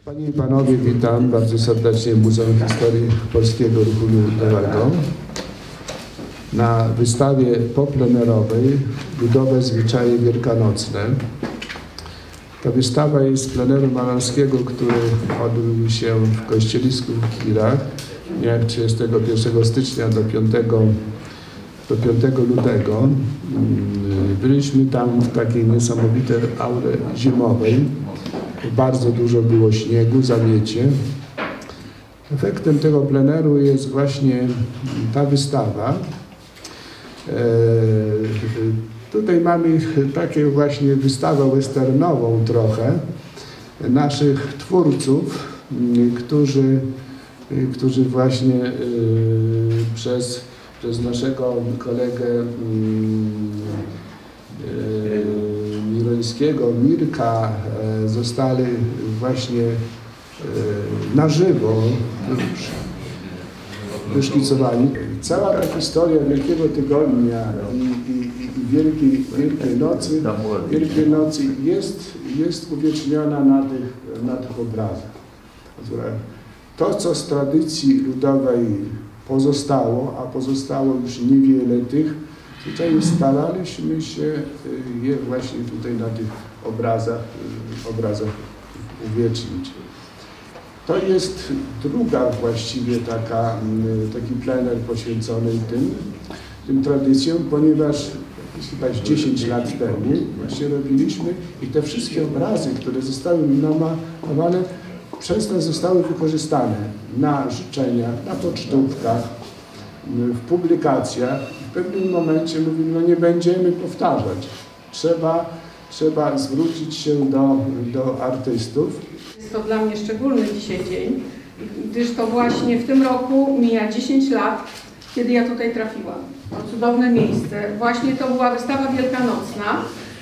Panie i Panowie, witam bardzo serdecznie w Muzeum Historii Polskiego Ruchu Ludowego na wystawie poplenerowej Ludowe Zwyczaje Wielkanocne. Ta wystawa jest z pleneru malarskiego, który odbył się w Kościelisku w Kirach dnia 31 stycznia do 5 lutego. Byliśmy tam w takiej niesamowitej aurze zimowej. Bardzo dużo było śniegu, zamiecie. Efektem tego pleneru jest właśnie ta wystawa. Tutaj mamy taką właśnie wystawę westernową trochę naszych twórców, którzy właśnie przez naszego kolegę Mirońskiego, Mirka, zostali właśnie na żywo wyszkicowani. Cała ta historia Wielkiego Tygodnia i Wielkiej Nocy jest uwieczniona na tych obrazach. To, co z tradycji ludowej pozostało, a pozostało już niewiele tych, zwyczajnie staraliśmy się je właśnie tutaj na tych obrazach uwiecznić. To jest druga właściwie taki plener poświęcony tym tradycjom, ponieważ chyba 10 lat temu właśnie robiliśmy i te wszystkie obrazy, które zostały namalowane, przez nas zostały wykorzystane na życzeniach, na pocztówkach, w publikacjach. W pewnym momencie mówimy, no nie będziemy powtarzać. Trzeba zwrócić się do artystów. Jest to dla mnie szczególny dzisiaj dzień, gdyż to właśnie w tym roku mija 10 lat, kiedy ja tutaj trafiłam. To cudowne miejsce. Właśnie to była wystawa wielkanocna.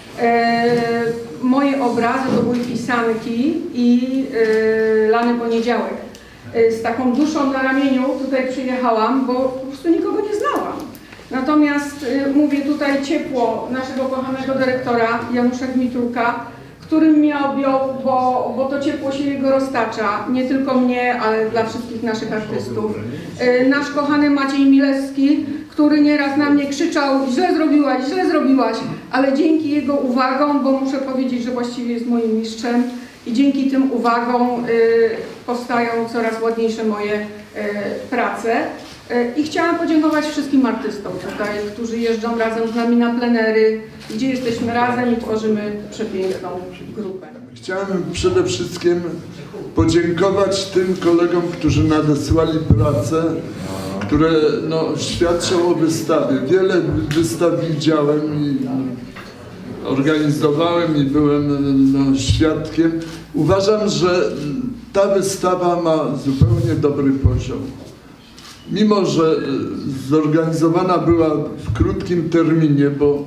Moje obrazy to były pisanki i lany poniedziałek. Z taką duszą na ramieniu tutaj przyjechałam, bo po prostu nikogo nie znałam. Natomiast mówię tutaj ciepło naszego kochanego dyrektora Janusza Gmitruka, który mnie objął, bo to ciepło się jego roztacza, nie tylko mnie, ale dla wszystkich naszych artystów. Nasz kochany Maciej Milewski, który nieraz na mnie krzyczał, źle zrobiłaś, ale dzięki jego uwagom, bo muszę powiedzieć, że właściwie jest moim mistrzem, i dzięki tym uwagom powstają coraz ładniejsze moje prace. I chciałam podziękować wszystkim artystom tutaj, którzy jeżdżą razem z nami na plenery, gdzie jesteśmy razem i tworzymy przepiękną grupę. Chciałem przede wszystkim podziękować tym kolegom, którzy nadesłali pracę, które świadczą o wystawie. Wiele wystaw widziałem i organizowałem i byłem świadkiem. Uważam, że ta wystawa ma zupełnie dobry poziom. Mimo że zorganizowana była w krótkim terminie, bo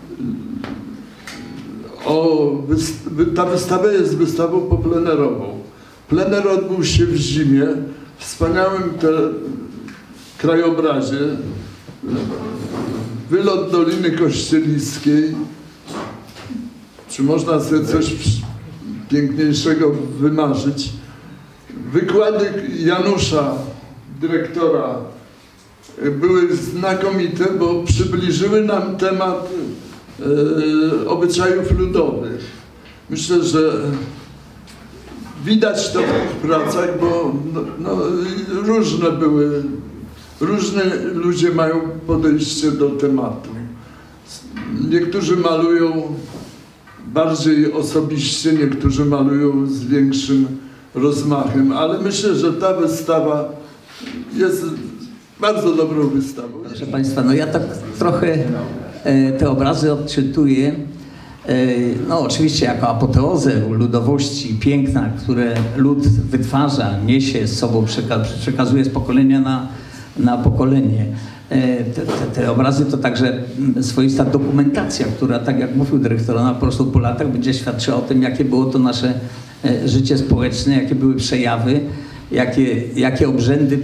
ta wystawa jest wystawą poplenerową. Plener odbył się w zimie, w wspaniałym krajobrazie, wylot Doliny Kościeliskiej. Czy można sobie coś piękniejszego wymarzyć? Wykłady Janusza, dyrektora, były znakomite, bo przybliżyły nam temat obyczajów ludowych. Myślę, że widać to w tych pracach, bo różne były, różne ludzie mają podejście do tematu. Niektórzy malują bardziej osobiście, niektórzy malują z większym rozmachem, ale myślę, że ta wystawa jest bardzo dobrą wystawą. Proszę Państwa, ja tak trochę te obrazy odczytuję, oczywiście jako apoteozę ludowości piękna, które lud wytwarza, niesie z sobą, przekazuje z pokolenia na pokolenie. Te obrazy to także swoista dokumentacja, która, tak jak mówił dyrektor, ona po prostu po latach będzie świadczyła o tym, jakie było to nasze życie społeczne, jakie były przejawy, jakie obrzędy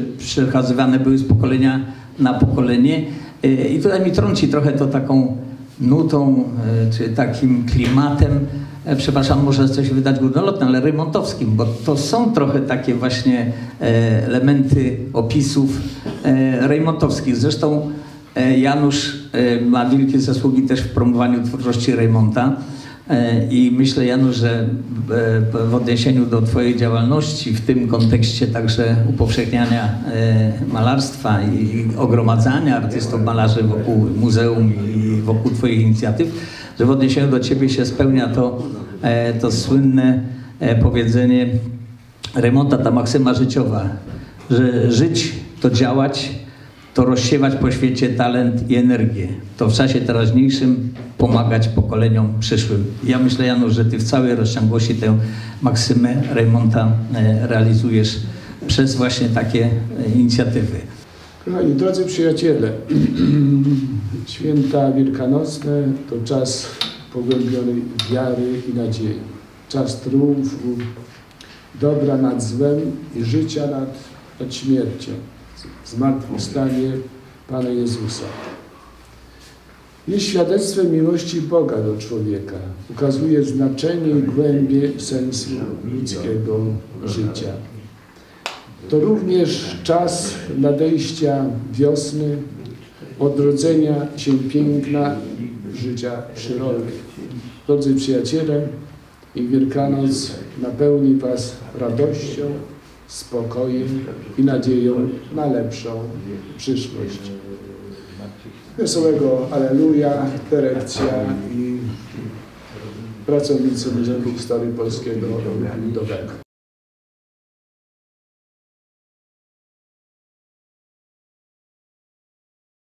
przekazywane były z pokolenia na pokolenie. I tutaj mi trąci trochę to taką nutą, czy takim klimatem, przepraszam, może coś wydać górnolotne, ale remontowskim, bo to są trochę takie właśnie elementy opisów remontowskich. Zresztą Janusz ma wielkie zasługi też w promowaniu twórczości Reymonta i myślę, Janusz, że w odniesieniu do twojej działalności w tym kontekście także upowszechniania malarstwa i ogromadzania artystów, malarzy wokół muzeum i wokół twoich inicjatyw, że w odniesieniu do ciebie się spełnia to słynne powiedzenie Reymonta, ta maksyma życiowa, że żyć to działać, to rozsiewać po świecie talent i energię. To w czasie teraźniejszym pomagać pokoleniom przyszłym. Ja myślę, Janusz, że ty w całej rozciągłości tę maksymę Reymonta realizujesz przez właśnie takie inicjatywy. Kochani, drodzy przyjaciele, święta wielkanocne to czas pogłębionej wiary i nadziei. Czas triumfu, dobra nad złem i życia nad śmiercią. Zmartwychwstanie Pana Jezusa. Jest świadectwem miłości Boga do człowieka. Ukazuje znaczenie i głębię sensu ludzkiego życia. To również czas nadejścia wiosny, odrodzenia się piękna życia przyrody. Drodzy przyjaciele, i Wielkanoc napełni Was radością, spokojem i nadzieją na lepszą przyszłość. Wesołego Alleluja, dyrekcja i pracownicy Muzeum Historii Polskiego Ludowego.